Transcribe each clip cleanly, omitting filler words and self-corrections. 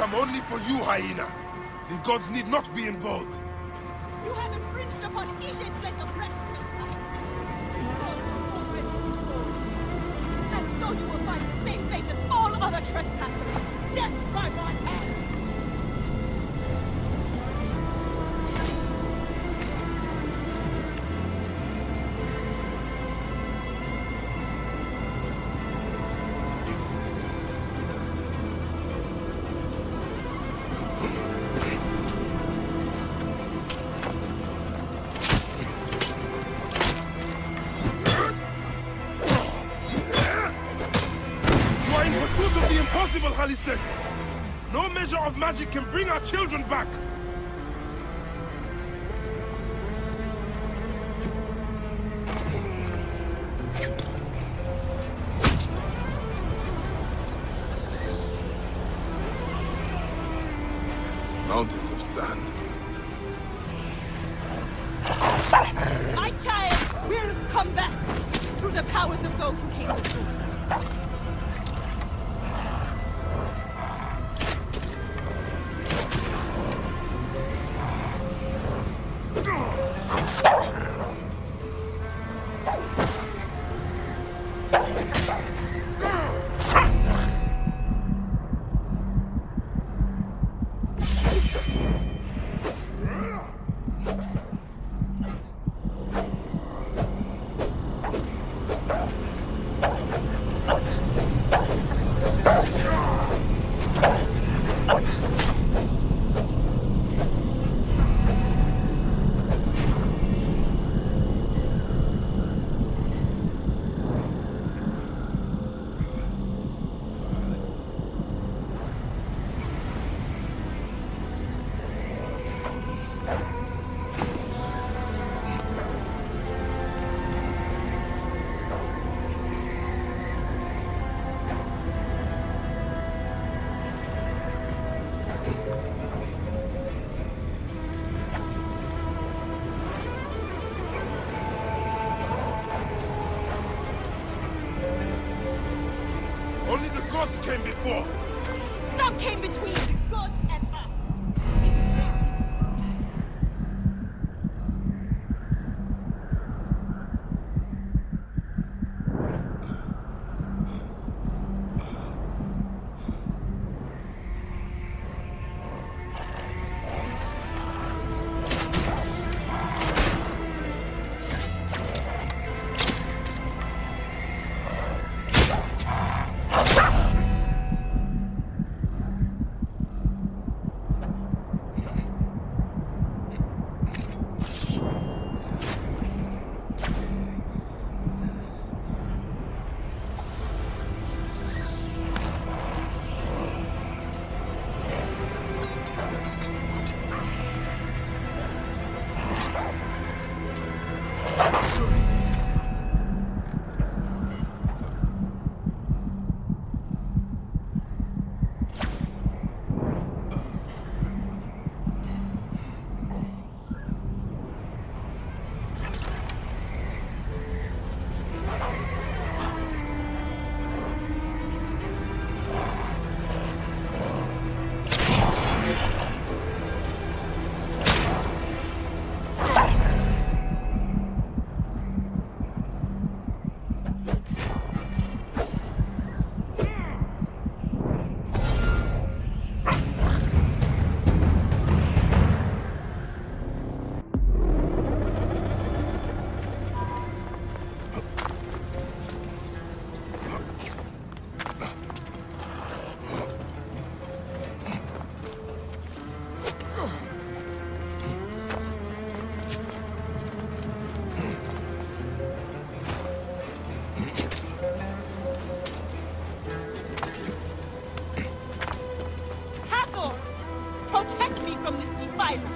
come only for you, Hyena. The gods need not be involved. You have infringed upon Ishe's place of rest, trespasser. God already controls. And so you will find the same fate as all other trespassers. Death by my hand. Impossible, Haliseth! No measure of magic can bring our children back! Mountains of sand. My child will come back through the powers of those who came before. Only the gods came before. Some came between the gods and us. It is their Protect me from this defilement!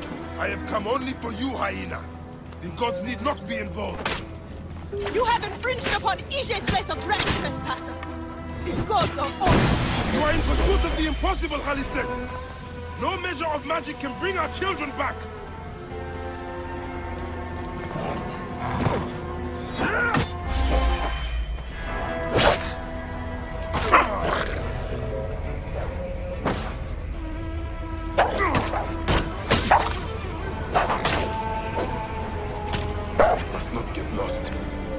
I have come only for you, Hyena. The gods need not be involved. You have infringed upon Ishe's place of rest, trespasser! The gods are all! You are in pursuit of the impossible, Haliseth! No measure of magic can bring our children back! Must not get lost.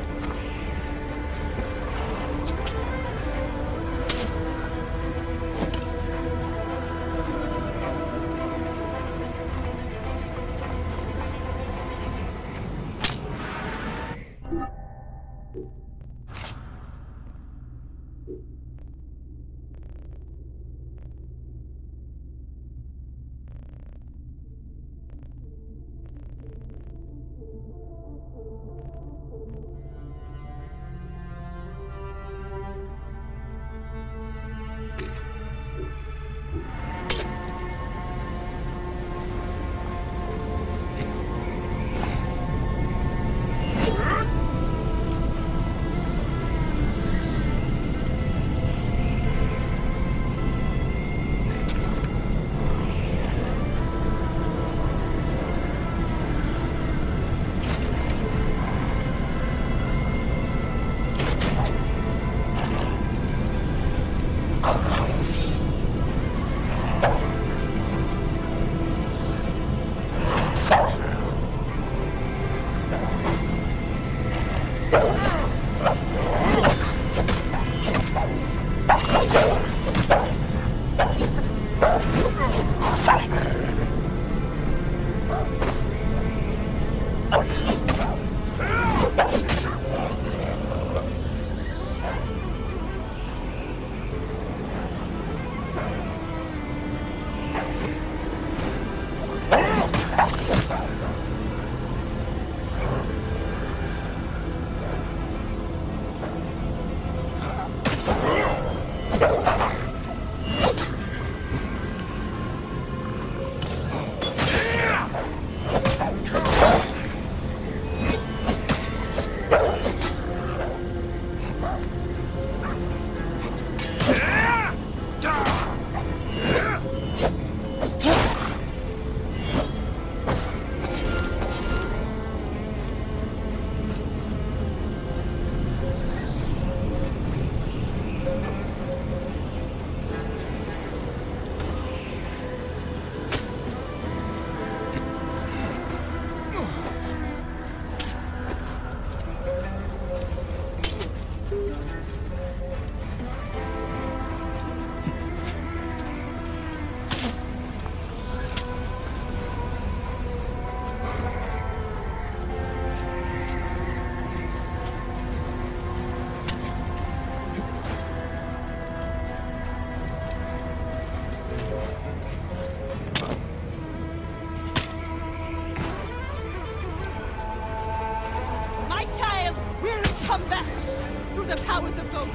Come back! Through the powers of Ghost.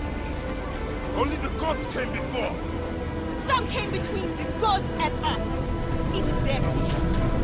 Only the gods came before. Some came between the gods and us. It is their future.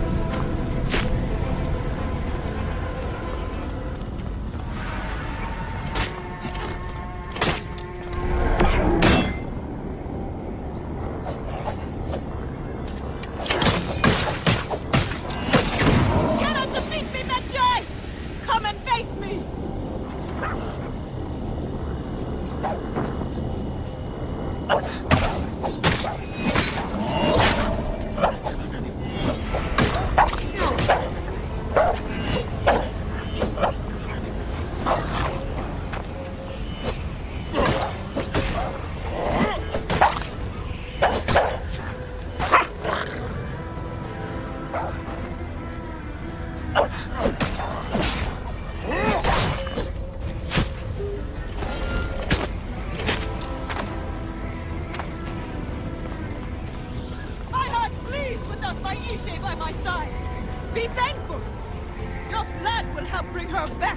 By my side. Be thankful. Your blood will help bring her back.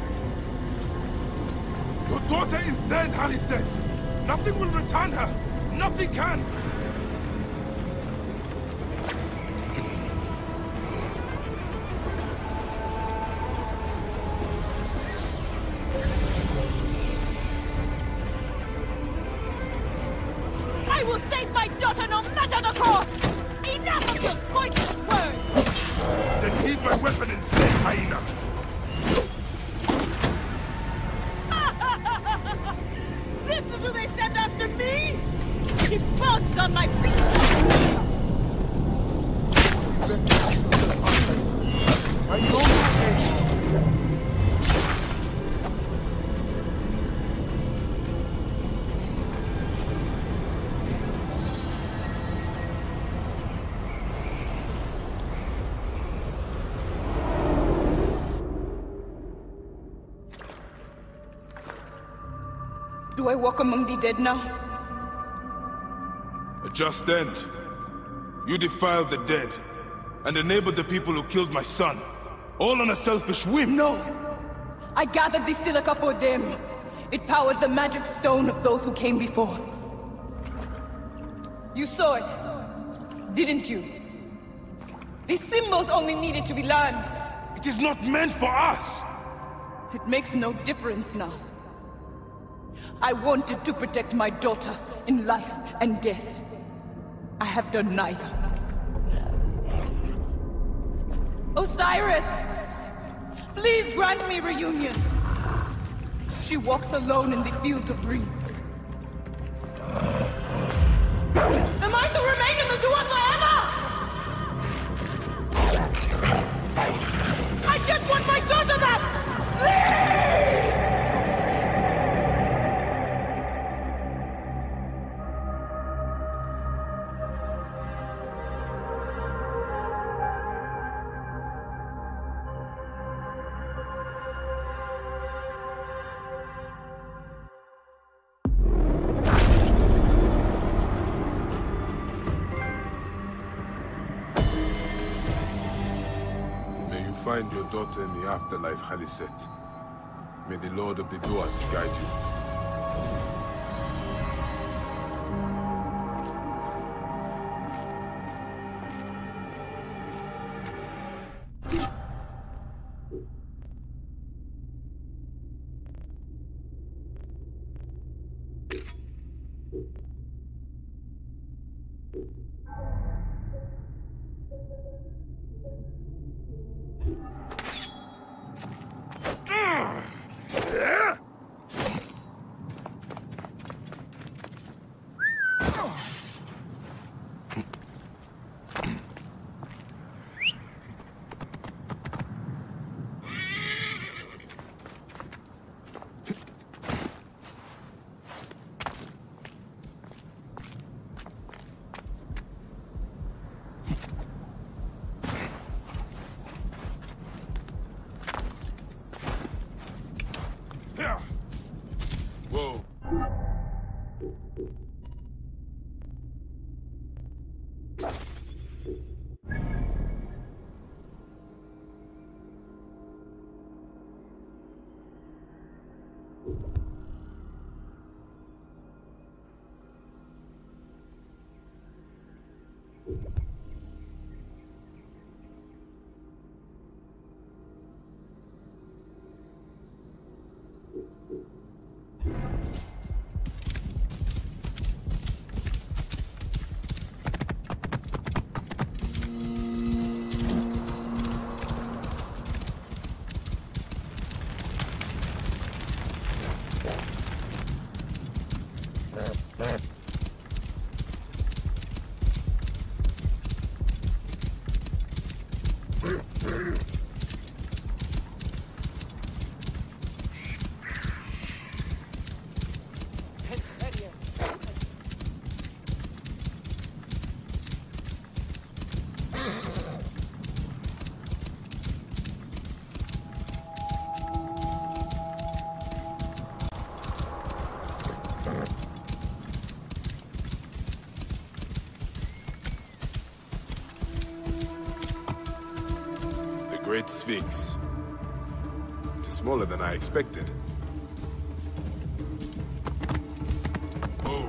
Your daughter is dead, Harry said. Nothing will return her. Nothing can. I will save my daughter no matter the cost. Enough of your pointless words! Then heed my weapon instead, hyena! This is who they send after me? He bounces on my beast! Do I walk among the dead now? A just end. You defiled the dead, and enabled the people who killed my son. All on a selfish whim! No! I gathered the silica for them. It powers the magic stone of those who came before. You saw it, didn't you? These symbols only needed to be learned. It is not meant for us! It makes no difference now. I wanted to protect my daughter in life and death. I have done neither. Osiris! Please grant me reunion. She walks alone in the field of reeds. Am I to remain in the Duat forever? I just want my daughter back! Please! Find your daughter in the afterlife, Khaliset. May the Lord of the Duat guide you. Whoa. Great Sphinx. It is smaller than I expected. Oh.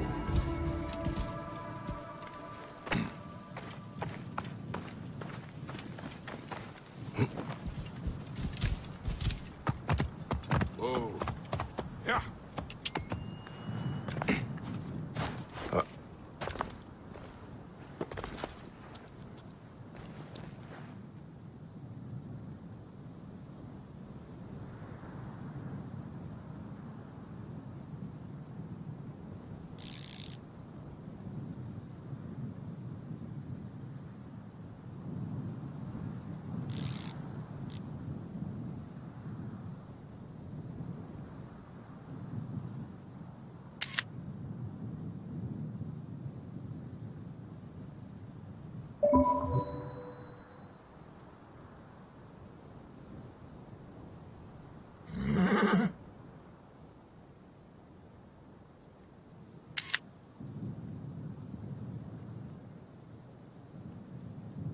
Oh. Yeah.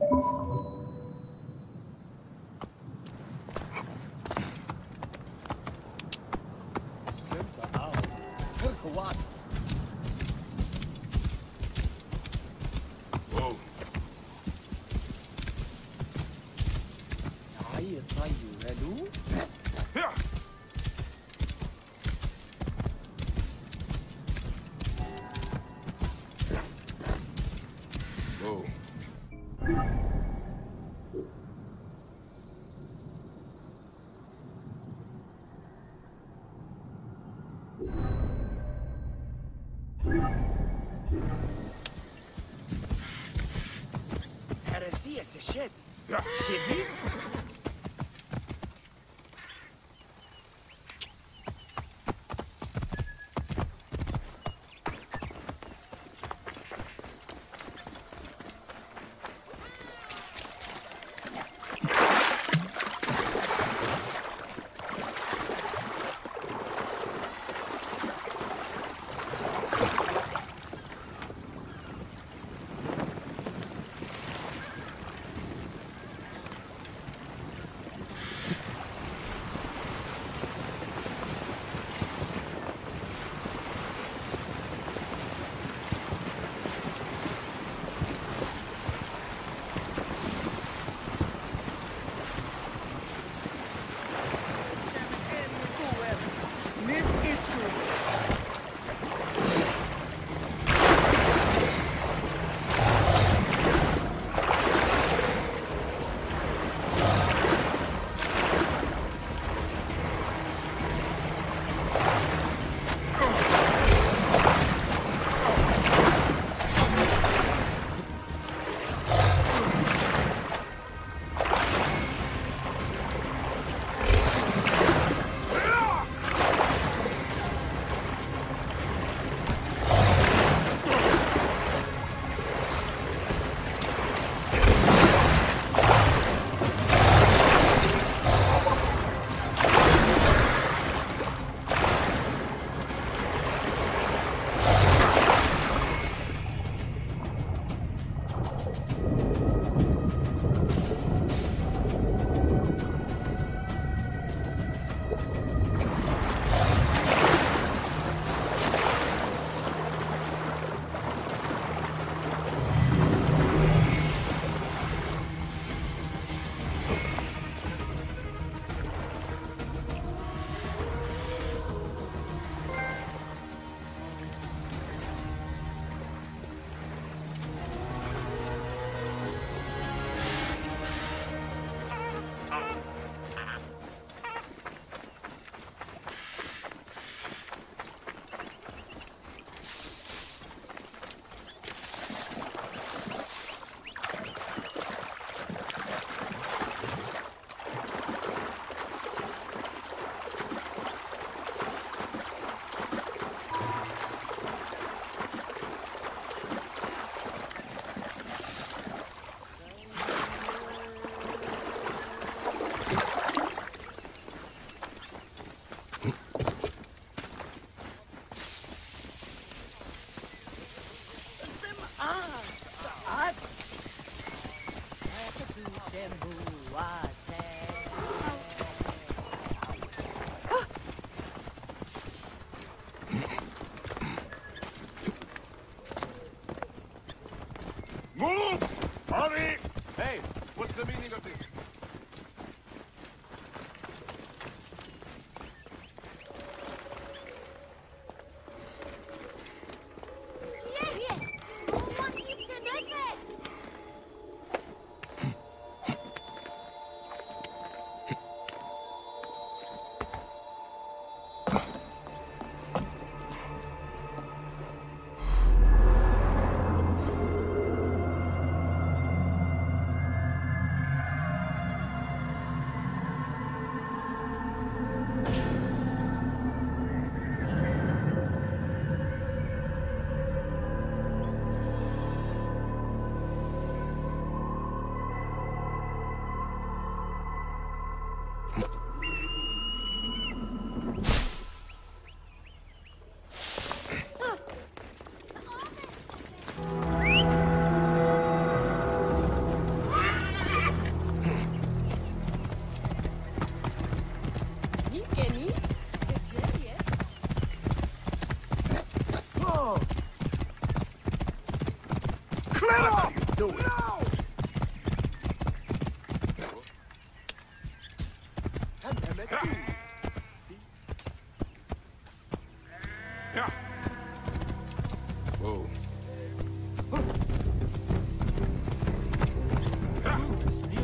Whoa. Yeah. Whoa. هرسية سشد Yeah. شديد Move! Hurry! Hey, what's the meaning of this?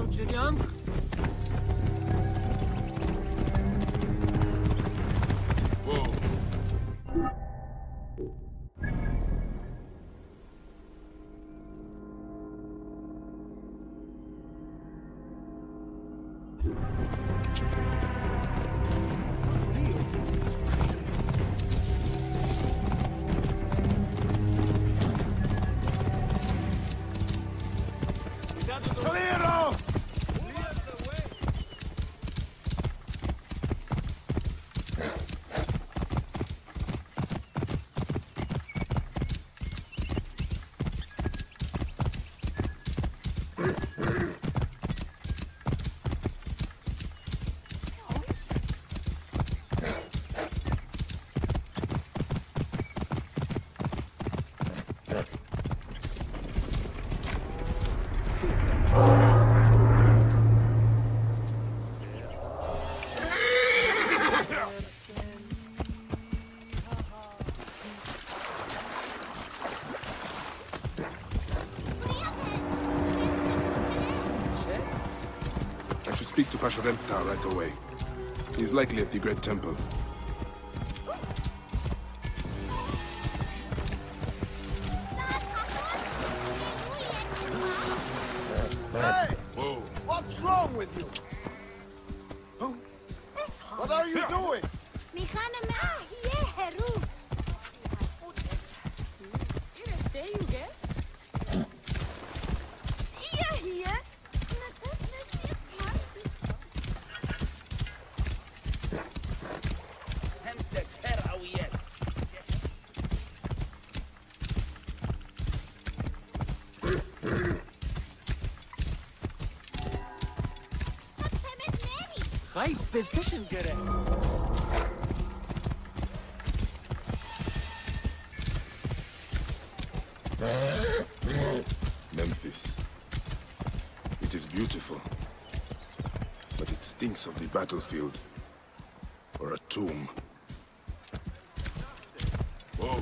Julian? Whoa. Speak to Pasharenta right away. He's likely at the Great Temple. Hey! Whoa. What's wrong with you? What are you doing? Right position, Gere. Memphis. It is beautiful, but it stinks of the battlefield. Or a tomb. Whoa.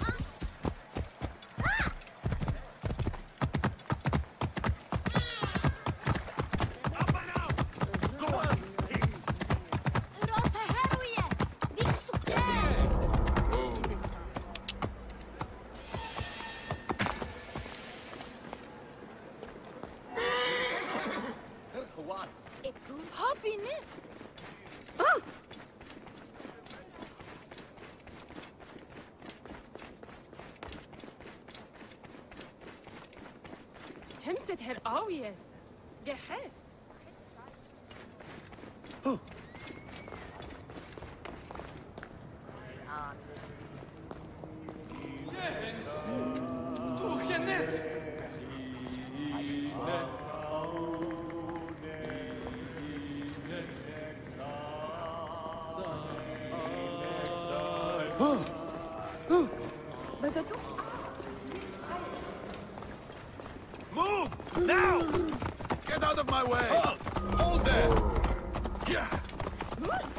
همست هر آویس جهز Move! Now! Get out of my way! Hold there! Yeah!